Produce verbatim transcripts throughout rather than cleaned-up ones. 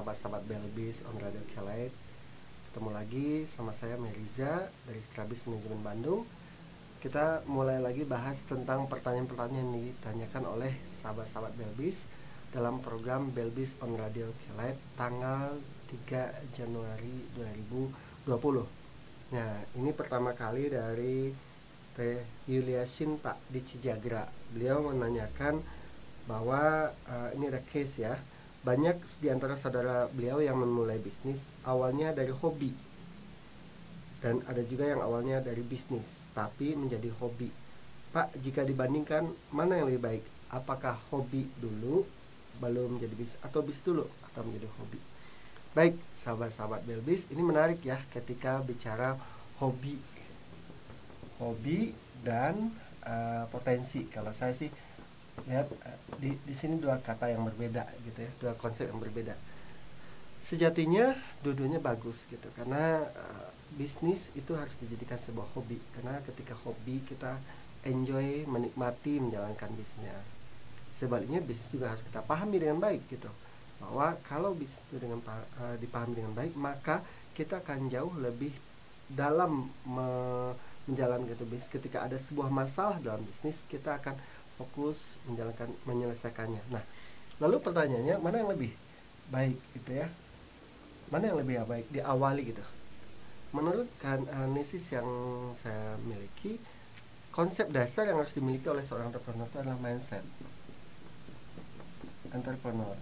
sahabat-sahabat Belbis on Radio Kelait. Ketemu lagi sama saya Meriza dari Strabis Manajemen Bandung. Kita mulai lagi bahas tentang pertanyaan-pertanyaan yang ditanyakan oleh sahabat-sahabat Belbis dalam program Belbis on Radio Kelait tanggal tiga Januari dua ribu dua puluh. Nah, ini pertama kali dari Teh Yuliasin Pak di Cijagra. Beliau menanyakan bahwa uh, ini ada case ya. Banyak di antara saudara beliau yang memulai bisnis awalnya dari hobi, dan ada juga yang awalnya dari bisnis tapi menjadi hobi. Pak, jika dibandingkan mana yang lebih baik? Apakah hobi dulu belum menjadi bisnis, atau bisnis dulu atau menjadi hobi? Baik, sahabat-sahabat Belbis, ini menarik ya ketika bicara hobi, hobi dan uh, potensi. Kalau saya sih lihat di di sini dua kata yang berbeda gitu ya, dua konsep yang berbeda. Sejatinya dua-duanya bagus gitu, karena uh, bisnis itu harus dijadikan sebuah hobi, karena ketika hobi kita enjoy, menikmati menjalankan bisnisnya. Sebaliknya bisnis juga harus kita pahami dengan baik gitu, bahwa kalau bisnis itu dengan uh, dipahami dengan baik, maka kita akan jauh lebih dalam me menjalankan itu bisnis. Ketika ada sebuah masalah dalam bisnis, kita akan fokus menjalankan menyelesaikannya. Nah, lalu pertanyaannya, mana yang lebih baik gitu ya? Mana yang lebih baik diawali gitu? Menurut kan analisis yang saya miliki, konsep dasar yang harus dimiliki oleh seorang entrepreneur itu adalah mindset entrepreneur.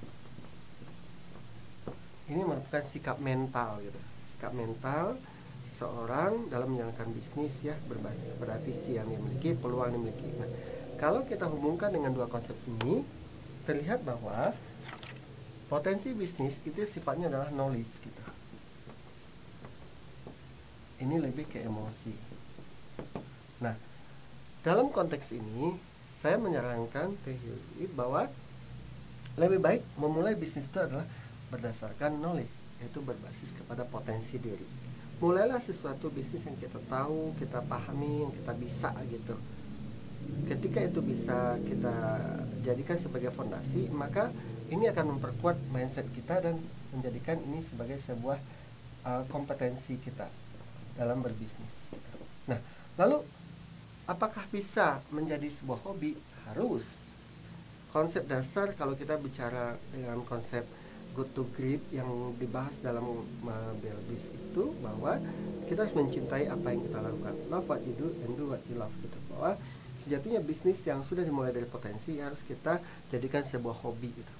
Ini merupakan sikap mental gitu, sikap mental seseorang dalam menjalankan bisnis ya, berbasis pada visi yang dimiliki, peluang yang dimiliki. Nah, kalau kita hubungkan dengan dua konsep ini, terlihat bahwa potensi bisnis itu sifatnya adalah knowledge gitu. Ini lebih ke emosi. Nah, dalam konteks ini saya menyarankan teori bahwa lebih baik memulai bisnis itu adalah berdasarkan knowledge, yaitu berbasis kepada potensi diri. Mulailah sesuatu bisnis yang kita tahu, kita pahami, yang kita bisa gitu. Ketika itu bisa kita jadikan sebagai fondasi, maka ini akan memperkuat mindset kita dan menjadikan ini sebagai sebuah uh, kompetensi kita dalam berbisnis. Nah, lalu apakah bisa menjadi sebuah hobi? Harus. Konsep dasar kalau kita bicara dengan konsep good to great yang dibahas dalam uh, Belbis itu, bahwa kita harus mencintai apa yang kita lakukan. Love what you do and do what you love gitu. Bahwa sejatinya bisnis yang sudah dimulai dari potensi harus kita jadikan sebuah hobi gitu.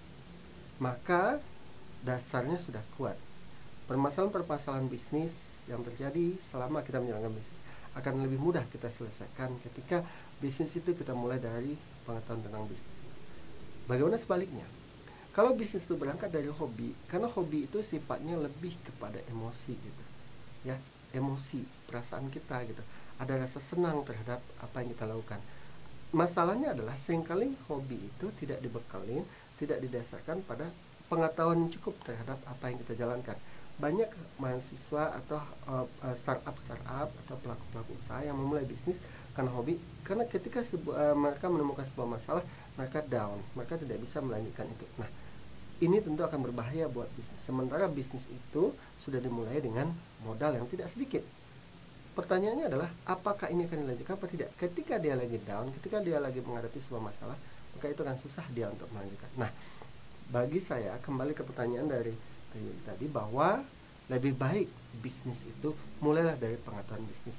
Maka dasarnya sudah kuat. Permasalahan-permasalahan bisnis yang terjadi selama kita menjalankan bisnis akan lebih mudah kita selesaikan ketika bisnis itu kita mulai dari pengetahuan tentang bisnis. Bagaimana sebaliknya? Kalau bisnis itu berangkat dari hobi, karena hobi itu sifatnya lebih kepada emosi gitu. Ya, emosi, perasaan kita gitu. Ada rasa senang terhadap apa yang kita lakukan. Masalahnya adalah seringkali hobi itu tidak dibekalin, tidak didasarkan pada pengetahuan yang cukup terhadap apa yang kita jalankan. Banyak mahasiswa atau uh, startup-startup atau pelaku-pelaku usaha yang memulai bisnis karena hobi, karena ketika sebuah, uh, mereka menemukan sebuah masalah, mereka down, mereka tidak bisa melanjutkan itu. Nah, ini tentu akan berbahaya buat bisnis. Sementara bisnis itu sudah dimulai dengan modal yang tidak sedikit. Pertanyaannya adalah, apakah ini akan dilanjutkan atau tidak? Ketika dia lagi down, ketika dia lagi menghadapi sebuah masalah, maka itu akan susah dia untuk melanjutkan. Nah, bagi saya, kembali ke pertanyaan dari tadi, bahwa lebih baik bisnis itu mulailah dari pengetahuan bisnis,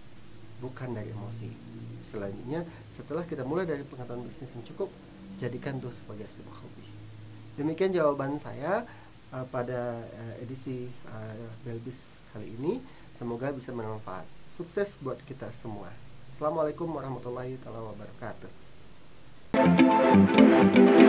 bukan dari emosi. Selanjutnya, setelah kita mulai dari pengetahuan bisnis yang cukup, jadikan itu sebagai sebuah hobi. Demikian jawaban saya uh, pada uh, edisi uh, Belbis kali ini. Semoga bisa bermanfaat. Sukses buat kita semua. Assalamualaikum warahmatullahi wabarakatuh.